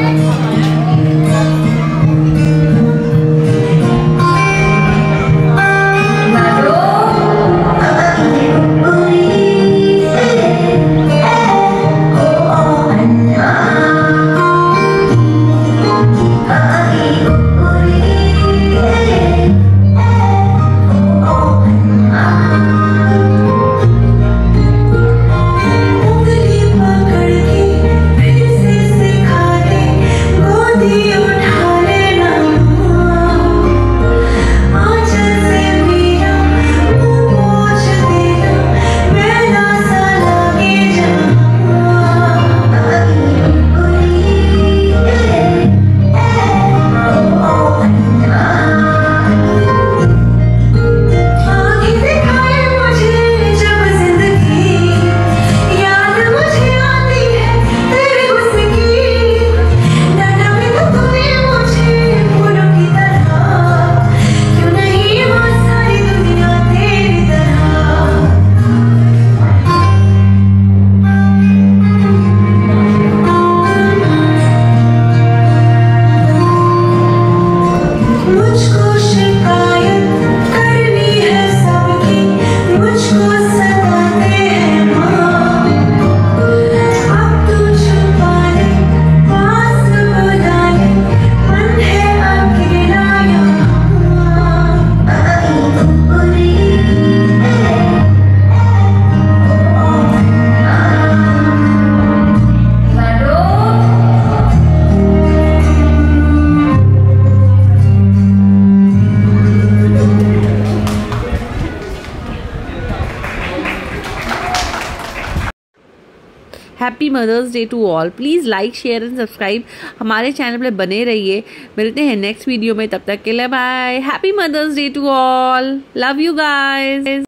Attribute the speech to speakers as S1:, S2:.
S1: Happy mother's day to all. Please like share and subscribe हमारे channel पे बने रहिए। मिलते हैं नेक्स्ट वीडियो में, तब तक के लिए bye. Happy mother's day to all, love you guys.